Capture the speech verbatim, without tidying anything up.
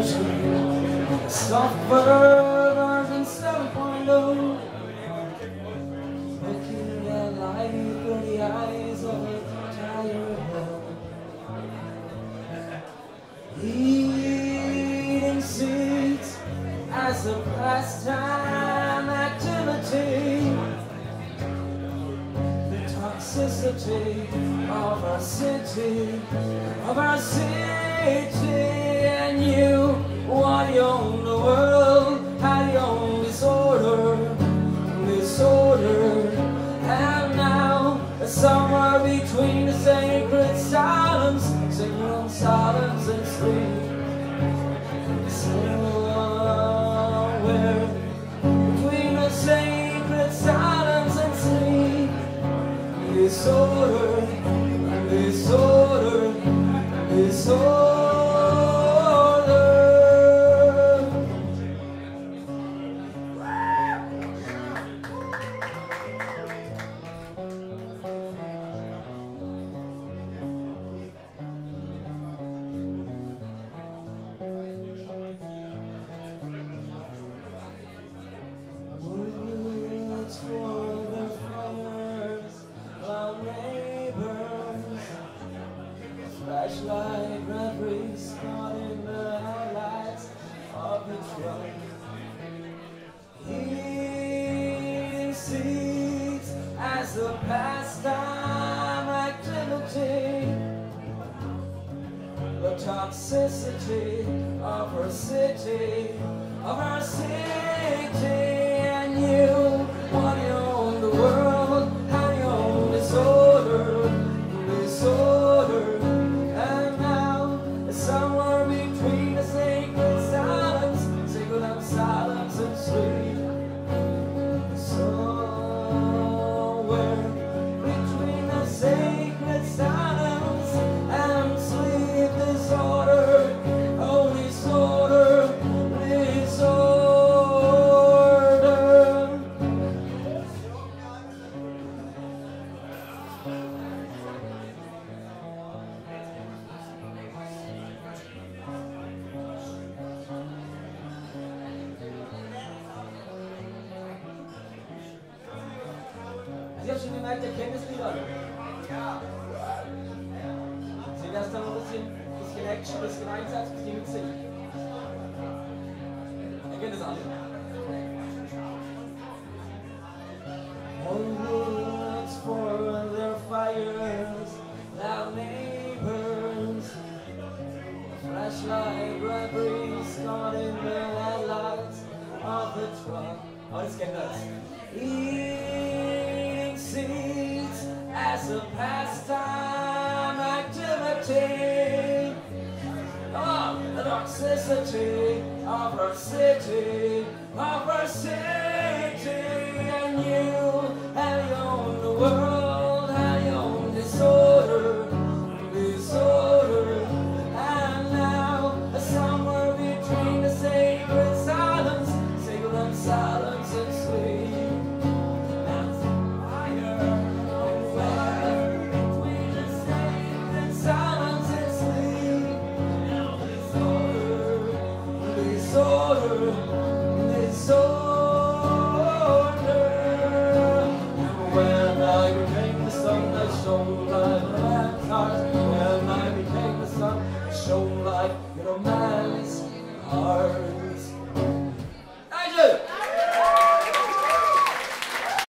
energy, soft version seven point oh, looking at life through the eyes of a tired man, eating seeds as a pastime activity, the toxicity of our city, of our city, and you, what you own the world, how you own disorder, disorder, and now somewhere between the sacred silence, sacred silence and sleep, somewhere between the sacred silence and sleep, disorder, disorder, disorder. Flashlight reveries caught in the highlights of the truck, eating seeds as a pastime activity, the toxicity of our city, of our city, and you, what you own the world, how you own disorder, disorder. Somewhere between the sacred silence, sacred silence and sleep. Somewhere between the sacred silence and sleep, disorder, oh disorder, disorder. Sie haben schon gemerkt, ihr kennt das Lied alle. Ja. Sie lassen dann ein bisschen, bisschen Action, ein bisschen Einsatz, ein bisschen mitsingen. Ihr kennt das alle. All woods for their fires, loud neighbors, flashlight reveries caught in the headlights of the truck. Oh, das kennt das. Seeds as a pastime activity, oh, the toxicity of our city, of our city, and you, how you own the world, how you own disorder, disorder, and now somewhere between the sacred silence, sacred silence and sleep. Disorder, disorder. When I became the sun that shone like a lamp, when I became the sun that shone like, you know,